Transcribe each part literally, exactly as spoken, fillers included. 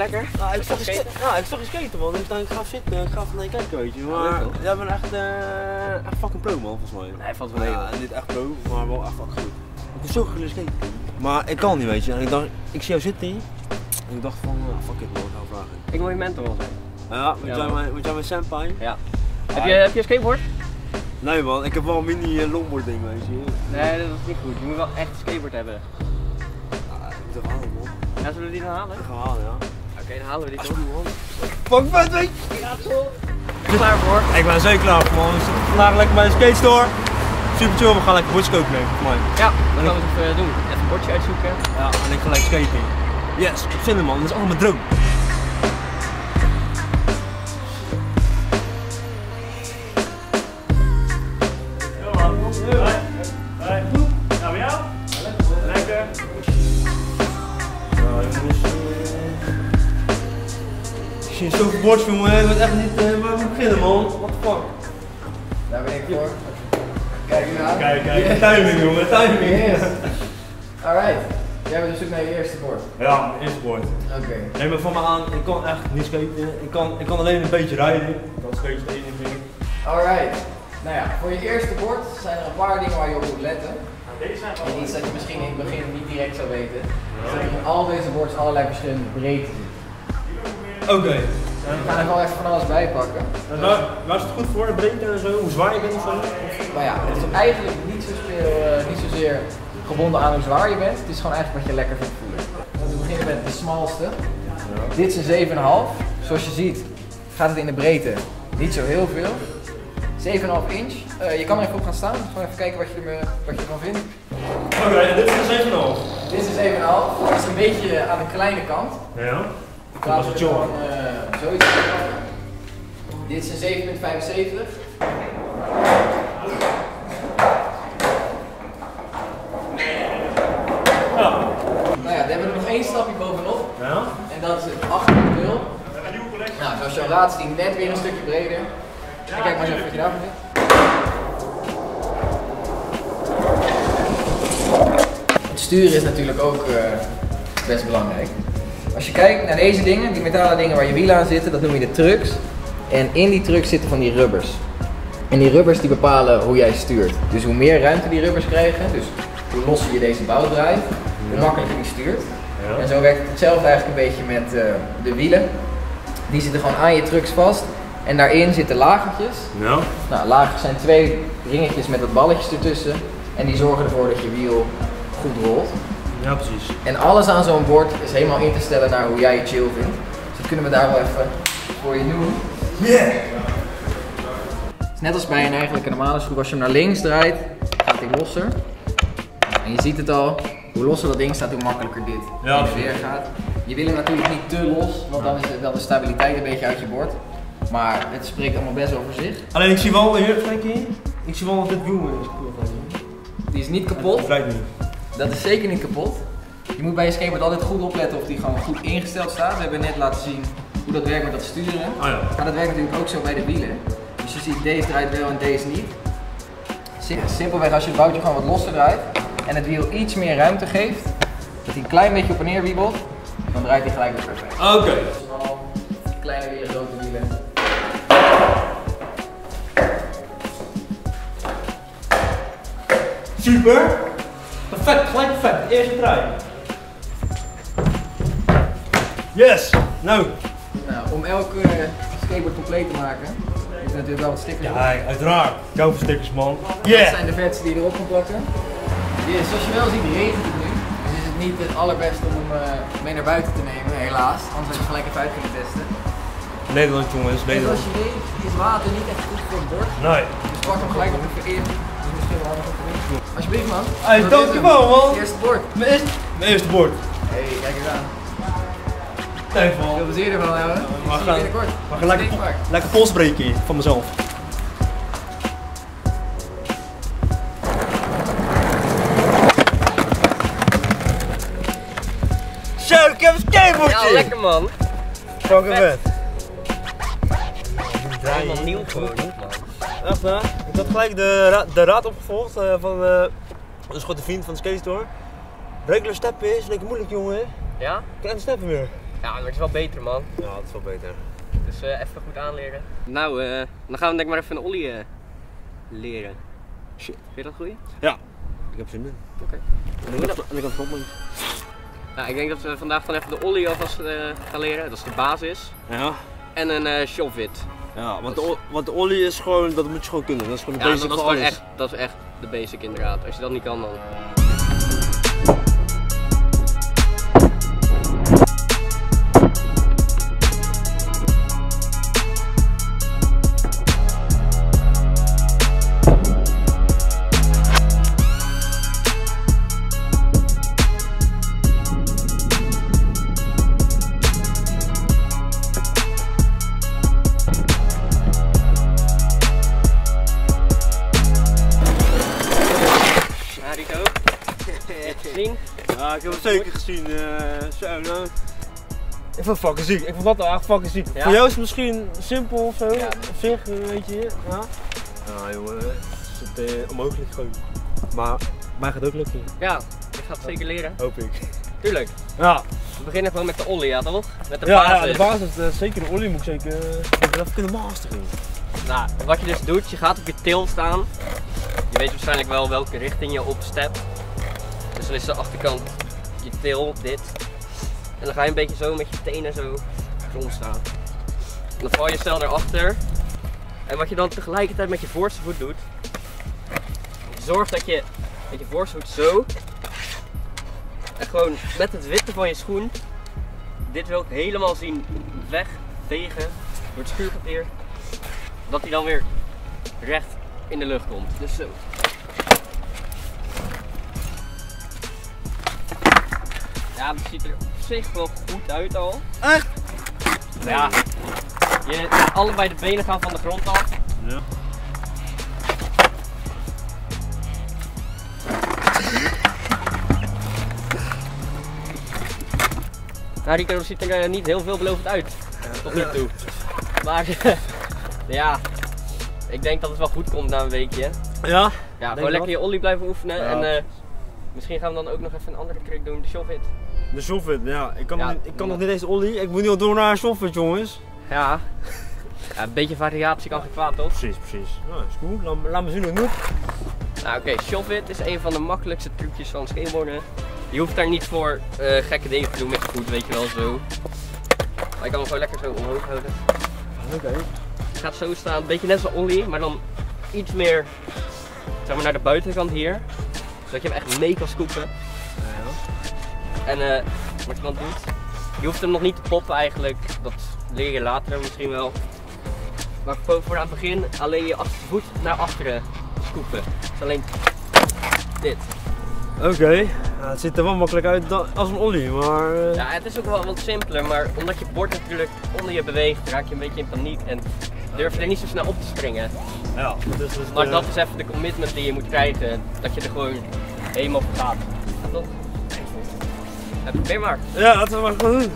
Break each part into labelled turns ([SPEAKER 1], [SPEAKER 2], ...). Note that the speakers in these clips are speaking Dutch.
[SPEAKER 1] lekker?
[SPEAKER 2] Nou, ik zag je skaten. Ja, ik zag je skaten man. Ik dacht, ik ga zitten, ik ga even naar je kijken, weet je. Maar
[SPEAKER 1] Ja,
[SPEAKER 2] jij bent echt, uh, echt fucking pro man, volgens mij.
[SPEAKER 1] Nee, valt wel mee.
[SPEAKER 2] Ja, niet echt pro, maar wel echt fucking goed. Ik ben zo goed willen skaten. Maar ik kan niet, weet je. En ik dacht, ik zie jou zitten hier. En ik dacht van, uh, fuck it man, ik ga vragen.
[SPEAKER 1] Ik wil je mentor wel zijn.
[SPEAKER 2] Ja, moet
[SPEAKER 1] Ja,
[SPEAKER 2] jij
[SPEAKER 1] man.
[SPEAKER 2] mijn, moet jij mijn senpai?
[SPEAKER 1] Ja. Heb je, heb je een skateboard?
[SPEAKER 2] Nee man, ik heb wel een mini uh, longboard ding, weet je.
[SPEAKER 1] Nee, dat is niet goed. Je moet wel echt een skateboard hebben.
[SPEAKER 2] Ja, ik moet even halen man.
[SPEAKER 1] Ja, zullen we die dan halen?
[SPEAKER 2] Ik ga halen, ja.
[SPEAKER 1] Oké, okay, dan halen we die toch.
[SPEAKER 2] Alsjeblieft man. Fuck vet, weet je.
[SPEAKER 1] Ja, toch? Ben je klaar voor?
[SPEAKER 2] Ik ben zeker klaar voor man. We zitten vandaag lekker bij de skate store. Super chill, we gaan lekker bordjes kopen nemen, voor mij.
[SPEAKER 1] Ja, dat gaan we eens even doen. Even een bordje uitzoeken.
[SPEAKER 2] Ja, en ik ga lekker skaten. Yes, ik zin in man, dat is allemaal mijn droom. Ik zie zoveel bordjes voor me, ik weet echt niet uh, waar we beginnen man. What the fuck?
[SPEAKER 3] Daar ben ik voor. Kijk naar.
[SPEAKER 2] Kijk, kijk, yes. Timing jongen, timing.
[SPEAKER 3] Yes. Alright. Jij bent op zoek naar je eerste bord.
[SPEAKER 2] Ja, mijn eerste bord.
[SPEAKER 3] Oké. Okay.
[SPEAKER 2] Neem me van me aan, ik kan echt niet skaten. Ik kan, ik kan alleen een beetje rijden. Dat is een beetje het enige ding.
[SPEAKER 3] Alright. Nou ja, voor je eerste bord zijn er een paar dingen waar je op moet letten. En iets dat je misschien in het begin niet direct zou weten. Ja. Dat er in al deze boards allerlei verschillende breedtes zitten.
[SPEAKER 2] Oké. Okay.
[SPEAKER 3] Ik ga er wel even van alles bij pakken.
[SPEAKER 2] En waar, waar is het goed voor? Breedte en zo? Hoe zwaar je bent of zo?
[SPEAKER 3] Nou ja, het is eigenlijk niet, zo speel, uh, niet zozeer gebonden aan hoe zwaar je bent. Het is gewoon eigenlijk wat je lekker vindt voelen. We beginnen met de smalste. Ja. Dit is een zeven komma vijf. Zoals je ziet gaat het in de breedte niet zo heel veel. zeven komma vijf inch. Uh, je kan er even op gaan staan. Gewoon even kijken wat je, er, wat je ervan vindt.
[SPEAKER 2] Oké, okay, en dit is een zeven komma vijf?
[SPEAKER 3] Dit is een zeven komma vijf. Dat is een beetje aan de kleine kant.
[SPEAKER 2] Ja.
[SPEAKER 3] Laten we gewoon uh, zoiets pakken. Dit is een zeven komma vijfenzeventig.
[SPEAKER 2] Ja.
[SPEAKER 3] Nou ja, dan hebben we er nog één stapje bovenop.
[SPEAKER 2] Ja.
[SPEAKER 3] En dat is het acht komma nul. Nou, zoals je al raadt, is die net weer een stukje breder. En kijk maar eens even wat je daarvan vindt. Het sturen is natuurlijk ook uh, best belangrijk. Als je kijkt naar deze dingen, die metalen dingen waar je wielen aan zitten, dat noem je de trucks. En in die trucks zitten van die rubbers. En die rubbers die bepalen hoe jij stuurt. Dus hoe meer ruimte die rubbers krijgen, dus hoe losser je deze bout draait, hoe makkelijker die stuurt. Ja. En zo werkt het hetzelfde eigenlijk een beetje met uh, de wielen. Die zitten gewoon aan je trucks vast. En daarin zitten lagertjes.
[SPEAKER 2] Ja.
[SPEAKER 3] Nou, lagers zijn twee ringetjes met wat balletjes ertussen. En die zorgen ervoor dat je wiel goed rolt.
[SPEAKER 2] Ja, precies.
[SPEAKER 3] En alles aan zo'n bord is helemaal in te stellen naar hoe jij het chill vindt. Dus dat kunnen we daar wel even voor je doen.
[SPEAKER 2] Yeah!
[SPEAKER 3] Het is net als bij een eigenlijk een normale schroef. Als je hem naar links draait, gaat hij losser. En je ziet het al, hoe losser dat ding staat, hoe makkelijker dit
[SPEAKER 2] ja,
[SPEAKER 3] in de weer gaat. Je wil hem natuurlijk niet te los, want dan is het wel de stabiliteit een beetje uit je bord. Maar het spreekt allemaal best over zich.
[SPEAKER 2] Alleen ik zie wel, hier, kijk hier. Ik zie wel dat dit wiel is.
[SPEAKER 3] Die is niet kapot.
[SPEAKER 2] Dat lijkt niet.
[SPEAKER 3] Dat is zeker niet kapot. Je moet bij je skateboard altijd goed opletten of die gewoon goed ingesteld staat. We hebben net laten zien hoe dat werkt met dat sturen.
[SPEAKER 2] Oh ja.
[SPEAKER 3] Maar dat werkt natuurlijk ook zo bij de wielen. Dus je ziet, deze draait wel en deze niet. Simpelweg als je het boutje gewoon wat losser draait en het wiel iets meer ruimte geeft, dat hij een klein beetje op en neer wiebelt, dan draait hij gelijk weer perfect.
[SPEAKER 2] Oké. Okay.
[SPEAKER 3] Kleine weer, grote wielen.
[SPEAKER 2] Super! Perfect, gelijk perfect. Eerste draai. Yes! Nou.
[SPEAKER 3] Nou, om elke uh, skateboard compleet te maken, moet je natuurlijk wel wat stickers op.
[SPEAKER 2] Ja, uiteraard. Ik hou van stickers, man.
[SPEAKER 3] Yeah. Dat zijn de vetsen die je erop kan plakken. Yes, zoals je wel ziet, regent het nu. Dus is het niet het allerbeste om hem uh, mee naar buiten te nemen, helaas. Anders had je gelijk even uit kunnen testen.
[SPEAKER 2] Nederland, jongens.
[SPEAKER 3] En zoals je weet, is water niet echt goed voor het bord.
[SPEAKER 2] Nee.
[SPEAKER 3] Dus pak hem gelijk nog even in. Dat is misschien wel handig om te doen. Alsjeblieft, man.
[SPEAKER 2] Hey, dankjewel, man.
[SPEAKER 3] Eerste bord.
[SPEAKER 2] Mijn eerste, mijn eerste bord.
[SPEAKER 3] Hé, hey, kijk eens aan.
[SPEAKER 2] Kijk man.
[SPEAKER 3] Veel plezier ervan, houden.
[SPEAKER 2] We gaan,
[SPEAKER 3] binnenkort.
[SPEAKER 2] we gaan lekker, lekker pols breken hier, van mezelf. Zo, ik heb een skateboardje!
[SPEAKER 1] Ja, lekker man.
[SPEAKER 2] Fucking vet.
[SPEAKER 1] Helemaal nieuw gewoon.
[SPEAKER 2] Echt hè? Ik had gelijk de, ra de raad opgevolgd uh, van uh, een schotte vriend van de skate store. Regular steppen is lekker moeilijk jongen.
[SPEAKER 1] Ja?
[SPEAKER 2] Kleine steppen weer.
[SPEAKER 1] Ja, maar het is wel beter, man.
[SPEAKER 2] Ja, dat is wel beter.
[SPEAKER 1] Dus uh, even goed aanleren. Nou, uh, dan gaan we denk ik maar even een ollie uh, leren.
[SPEAKER 2] Shit.
[SPEAKER 1] Vind je dat goed?
[SPEAKER 2] Ja. Ik heb zin in.
[SPEAKER 1] Oké. Okay.
[SPEAKER 2] En ik kan het kloppen.
[SPEAKER 1] Nou, ik denk dat we vandaag dan even de ollie alvast uh, gaan leren. Dat is de basis.
[SPEAKER 2] Ja.
[SPEAKER 1] En een uh, shove-it.
[SPEAKER 2] Ja, want de, want de ollie is gewoon, dat moet je gewoon kunnen. Dat is gewoon de
[SPEAKER 1] ja,
[SPEAKER 2] basic
[SPEAKER 1] dat is
[SPEAKER 2] voor
[SPEAKER 1] gewoon
[SPEAKER 2] alles.
[SPEAKER 1] echt, dat is echt de basic inderdaad. Als je dat niet kan dan... Gezien?
[SPEAKER 2] Ja, ik heb het zeker gezien. Uh, zo, nou. Ik vond het fucking ziek. Ik vond dat wel echt fucking ziek.
[SPEAKER 1] Ja?
[SPEAKER 2] Voor jou is het misschien simpel of zo,
[SPEAKER 1] Ja.
[SPEAKER 2] op zich, weet je. Ja, ja jongen, het is het, uh, onmogelijk gewoon. Maar mij gaat het ook lukken.
[SPEAKER 1] Ja, je gaat het zeker leren.
[SPEAKER 2] Hoop ik.
[SPEAKER 1] Tuurlijk.
[SPEAKER 2] Ja.
[SPEAKER 1] We beginnen gewoon met de ollie, ja toch? Met de
[SPEAKER 2] Ja,
[SPEAKER 1] basis.
[SPEAKER 2] ja, de basis, uh, zeker de olie moet ik zeker uh, even kunnen masteren.
[SPEAKER 1] Nou, wat je dus doet, je gaat op je til staan. Je weet waarschijnlijk wel welke richting je opstept. Dus dan is de achterkant je til, dit. En dan ga je een beetje zo met je tenen zo rond staan. En dan val je snel erachter. En wat je dan tegelijkertijd met je voorste voet doet, zorg dat je met je voorste voet zo, en gewoon met het witte van je schoen, dit wil ik helemaal zien wegvegen door het schuurpapier, dat hij dan weer recht in de lucht komt. Dus zo. Ja, dat ziet er op zich wel goed uit al.
[SPEAKER 2] Echt?
[SPEAKER 1] Ja, je, allebei de benen gaan van de grond af.
[SPEAKER 2] Ja.
[SPEAKER 1] Nou, Rico, dat ziet er uh, niet heel veelbelovend uit, tot nu toe. Maar ja, ik denk dat het wel goed komt na een weekje.
[SPEAKER 2] Ja?
[SPEAKER 1] Ja, gewoon lekker je ollie blijven oefenen
[SPEAKER 2] Ja.
[SPEAKER 1] en uh, misschien gaan we dan ook nog even een andere trick doen, de shove-it.
[SPEAKER 2] De shove-it, ja. Ik kan,
[SPEAKER 1] Ja,
[SPEAKER 2] nog, niet, ik kan
[SPEAKER 1] ja.
[SPEAKER 2] nog niet eens olie. Ik moet nu al door naar een shove-it, jongens.
[SPEAKER 1] Ja. Ja, een beetje variatie kan geen kwaad, toch?
[SPEAKER 2] Precies, precies. Nou, is goed. Laat, laat me zien hoe het moet.
[SPEAKER 1] Nou oké, okay, shove-it is een van de makkelijkste trucjes van skateboarden. Je hoeft daar niet voor uh, gekke dingen te doen met je voet, weet je wel, zo. Maar je kan hem gewoon lekker zo omhoog houden.
[SPEAKER 2] Oké. Okay.
[SPEAKER 1] Je gaat zo staan, een beetje net zoals ollie, maar dan iets meer zeg maar, naar de buitenkant hier. Zodat je hem echt mee kan scoopen.
[SPEAKER 2] Ja.
[SPEAKER 1] En uh, wat je dan doet, je hoeft hem nog niet te poppen eigenlijk, dat leer je later misschien wel. Maar voor, voor aan het begin alleen je achtervoet naar achteren scoopen. Dus alleen dit.
[SPEAKER 2] Oké, okay. Ja, het ziet er wel makkelijk uit als een ollie, maar... Uh...
[SPEAKER 1] Ja, het is ook wel wat simpeler, maar omdat je bord natuurlijk onder je beweegt, raak je een beetje in paniek en durf je er niet zo snel op te springen.
[SPEAKER 2] Ja, dus, dus
[SPEAKER 1] Maar
[SPEAKER 2] de...
[SPEAKER 1] dat is even de commitment die je moet krijgen, dat je er gewoon helemaal voor gaat. Ja, toch? Ja, probeer maar.
[SPEAKER 2] Ja, laten we maar gewoon doen.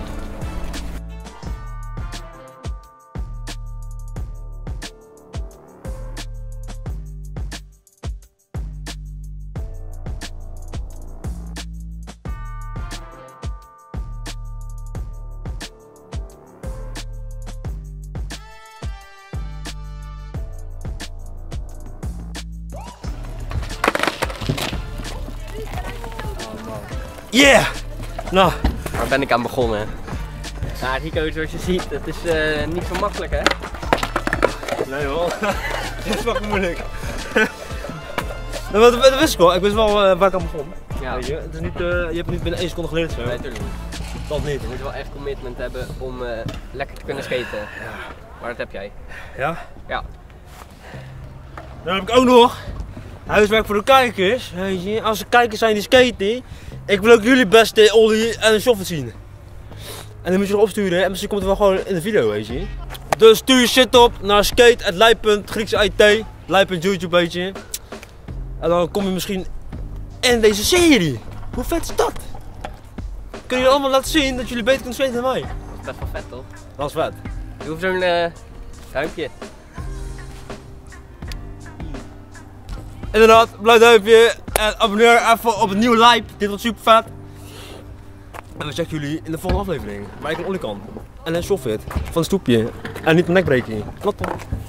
[SPEAKER 2] Yeah! Nou.
[SPEAKER 1] Waar ben ik aan begonnen? Nou Rico, zoals je ziet, het is uh, niet zo makkelijk hè?
[SPEAKER 2] Nee hoor, het is wel moeilijk. Nou, dat, dat wist ik wel, ik wist wel uh, waar ik aan begon.
[SPEAKER 1] Ja.
[SPEAKER 2] Weet je? Het is niet, uh, je hebt het niet binnen één seconde geleerd zo.
[SPEAKER 1] Nee, natuurlijk niet.
[SPEAKER 2] Dat niet.
[SPEAKER 1] Je moet wel echt commitment hebben om uh, lekker te kunnen skaten.
[SPEAKER 2] Ja.
[SPEAKER 1] Maar dat heb jij.
[SPEAKER 2] Ja?
[SPEAKER 1] Ja.
[SPEAKER 2] Dan heb ik ook nog huiswerk voor de kijkers. Weet je? Als er kijkers zijn die skaten, ik wil ook jullie beste ollie en een shove-it zien. En dan moet je nog opsturen en misschien komt het wel gewoon in de video, weet je. Dus stuur je shit op naar skate at lei punt grieks I T, lei punt youtube, weet je. En dan kom je misschien in deze serie. Hoe vet is dat? Kunnen jullie allemaal laten zien dat jullie beter kunnen skaten dan mij?
[SPEAKER 1] Dat is best wel vet toch?
[SPEAKER 2] Dat is vet.
[SPEAKER 1] Je hoeft zo'n uh, ruimpje.
[SPEAKER 2] Inderdaad, blauw duimpje en abonneer even op het nieuwe live. Dit wordt super vet. En we checken jullie in de volgende aflevering. Waar ik een olie kan. En een soffit van een stoepje. En niet mijn nek breken. Tot dan.